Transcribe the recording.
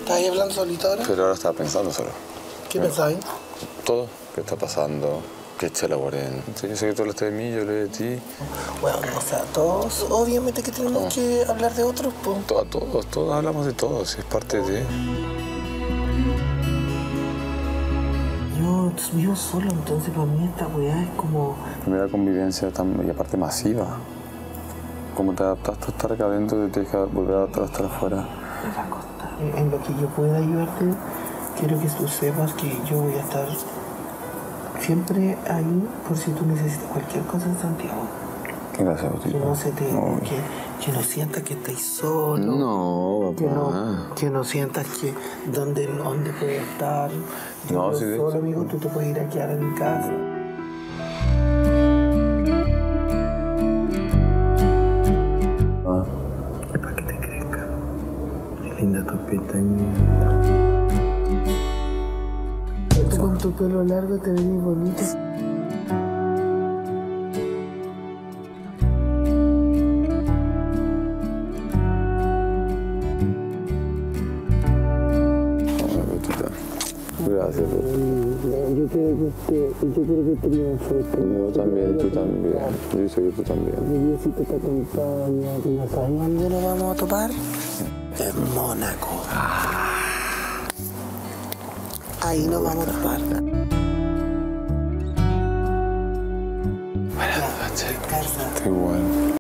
¿Estás ahí hablando solito ahora? Pero ahora estaba pensando solo. ¿Qué pensabas? Todo, qué está pasando, qué eché la guarén. Yo sé que tú hablaste de mí, yo hablé de ti. Bueno, o sea, todos, obviamente que tenemos que hablar de otros, pues. Todos hablamos de todos, es parte de... Yo vivo solo, entonces para mí esta weá es como... Primera convivencia y aparte masiva. Como te adaptaste a estar acá adentro, te deja volver a adaptar a estar afuera. Me va a costar. En lo que yo pueda ayudarte, quiero que tú sepas que yo voy a estar siempre ahí por si tú necesitas cualquier cosa en Santiago. Gracias, Tito. Que no se te... Que no sientas que estáis solo. No, papá. Que no sientas que dónde puedes estar. No, si de solo, hecho. amigo, tú te puedes ir a quedar en mi casa. Para que te crezca. Qué linda tu pestañita. Tú con tu pelo largo te ves muy bonito. Gracias, Yo quiero que triunfe. yo también, tú también. Yo sé que tú también. Diosito te acompaña. ¿No sabes dónde nos vamos a topar? En Mónaco. Ahí nos vamos a topar. Buenas noches. Casa. Igual.